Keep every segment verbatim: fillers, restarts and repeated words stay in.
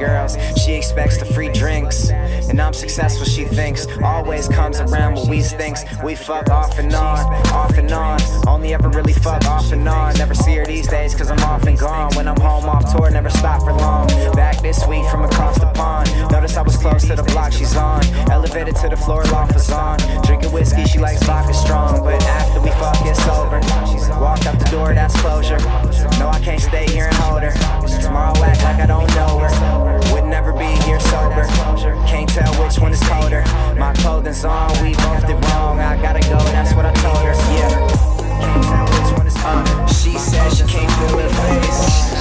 girls. She expects the free drinks, and I'm successful, she thinks. Always comes around when we thinks. We fuck off and on, off and on. Only ever really fuck off and on. Never see her these days cause I'm off and gone. When I'm home off tour, never stop for long. Back this week from across the pond. Notice I was close to the block she's on. Elevated to the floor, loft was on. Drinking whiskey, she likes vodka strong. But after we fuck, it's over. Walk out the door, that's closure. No, I can't stay here and hold her. Tomorrow I'll act like I don't know her. Would never be here sober. Can't tell which one is colder. My clothing's on, we both did wrong. I gotta go, that's what I told her. Yeah. Can't tell which one is uh, she said she can't feel her face.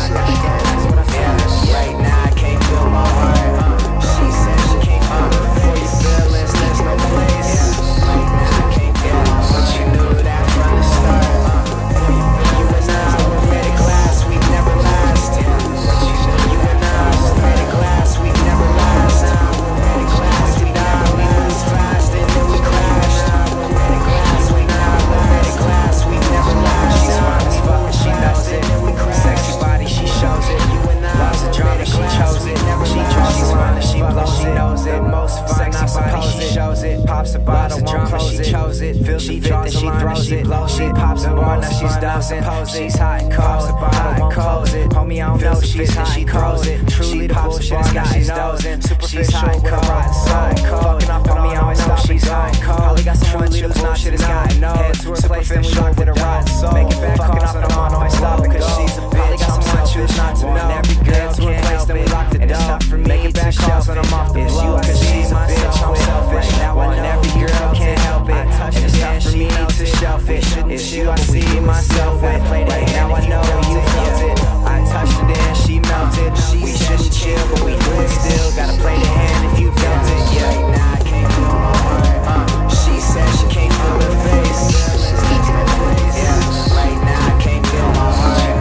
Yeah, right now I can't feel my heart. Uh, she said she can't feel uh, for your feelings, there's no place. Right now I can't feel, but you knew that from the start. Uh, for your feelings, you and I were made of glass, we never last. Yeah, but you knew you and I were made of glass, we never last. We're made of glass, we die, we lose fast, and then we crash. We're made of glass, we die, we're made of glass, we never last. She's fine as fuck and she knows it. Sexy body, she shows it. Loves the drama, she chose it. She draws the line and she blows it. Knows it. Most fine, sexy body, she shows it. Pops a bottle, won't close it. She chose it. Feels the fit that she throws it. She pops a bottle, now she's dozing. She's hot and cold. Hot and cold. Homie, I don't know, she's hot and cold. Truly the bullshit has got she's dozing. Superficial with a rotten soul. Fucking off on me, I don't know, she's hot and cold. Probably got so much loose, not shit has gotten no. Head to her place, then we locked with a rotten soul. Make it back, fucking off and I'm always stopping cause she's a bitch. Got so much choose not to know. Every girl to a place, then we lock the door. And it's not for me to back calls when I'm off the blow. Cause she's a bitch, I'm selfish. Now I know every girl can't help it. And it's not for me to selfish. It's you I see myself with. Right now I know you felt it. I touched it and she melted. We shouldn't chill, but we do it still. Gotta play the hand if you dealt it. Yeah, now I can't feel my heart. Uh, she said she can't feel her face. Yeah, right now I can't feel my heart.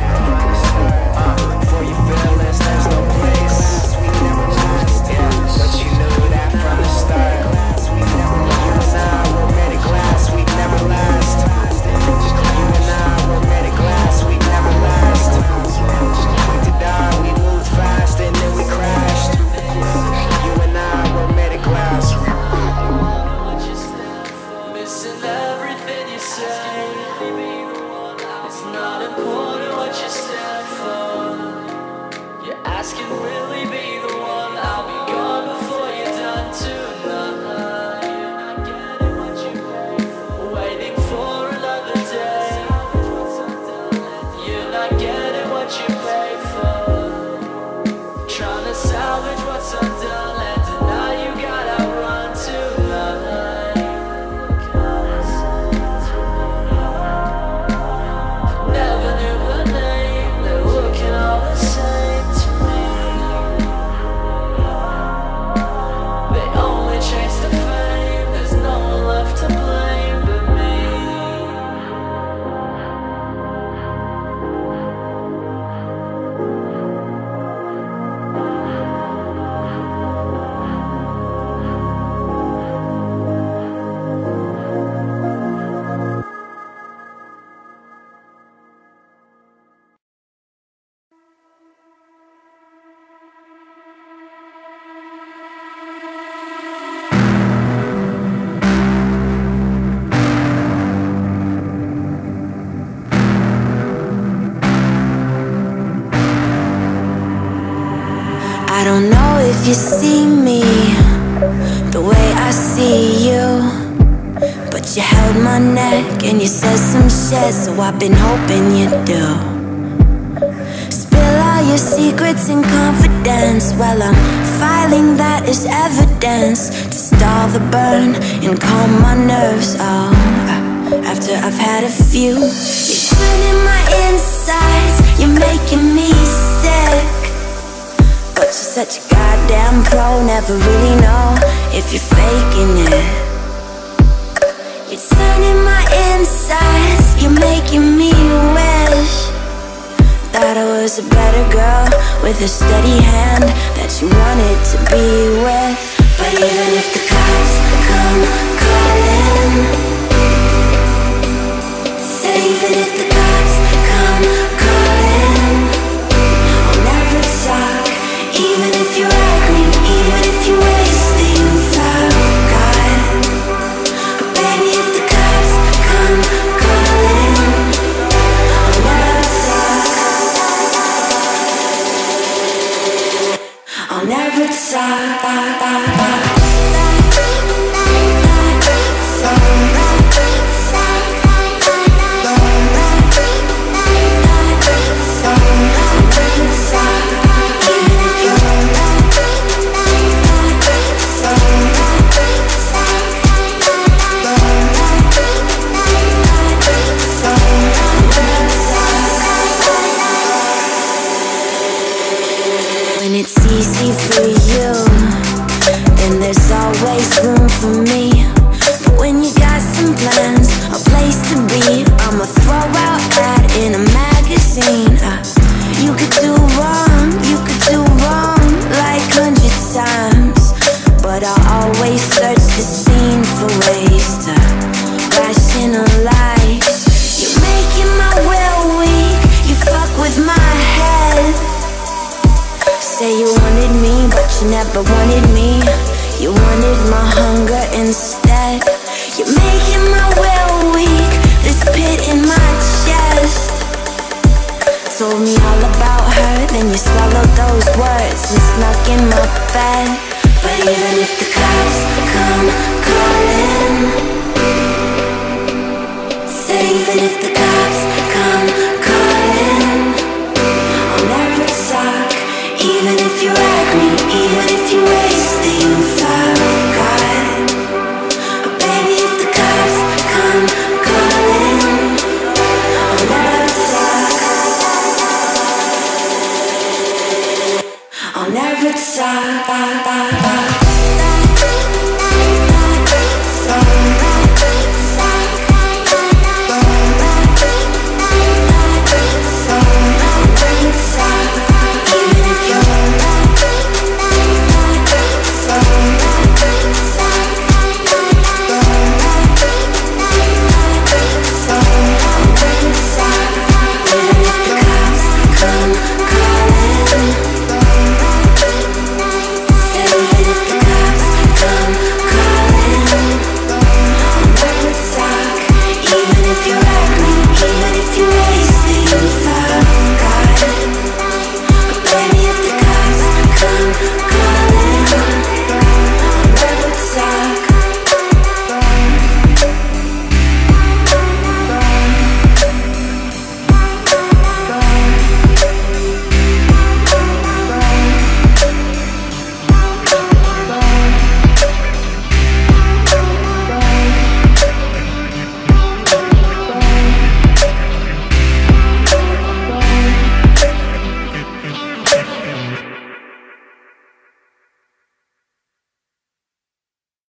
Uh, for your feelings, there's no place. We never last. Yeah, but you knew that from the start. We never last. You and I were made of glass. We never last. You and I were made of glass. We never last. We to die, we moved fast and then we crashed. You and I were made of glass. Missing everything you say. It's not important what you stand for. You're asking, will he be the one? I'll be gone before you're done tonight. You're not getting what you pay for. Waiting for another day. You're not getting what you pay for. Trying to salvage what's undone and deny you got outrun tonight. Never knew her name, they're looking all the same to me. They only chase the fame, there's no one left to blame but me. I don't know if you see me the way I see you, but you held my neck and you said some shit, so I've been hoping you do. Spill all your secrets in confidence, well I'm filing that as evidence to stall the burn and calm my nerves. Oh, after I've had a few, you're turning my insides, you're making me sick. But you're such a goddamn pro, never really know if you're faking it. You're turning my insides, you're making me wish that I was a better girl with a steady hand that you wanted to be with. But even if the cops come calling, said even if the cops come calling, I'll never talk. Even if there's always room for me. But when you got some plans, a place to be, I'ma throw out ad in a magazine. uh, You could do wrong, you could do wrong like hundred times, but I'll always search the scene for ways to rationalize. You're making my will weak, you fuck with my head. Say you wanted me, but you never wanted me. You wanted my hunger instead. You're making my will weak, this pit in my chest. Told me all about her, then you swallowed those words and snuck in my bed. But even if the cops come calling, say even if the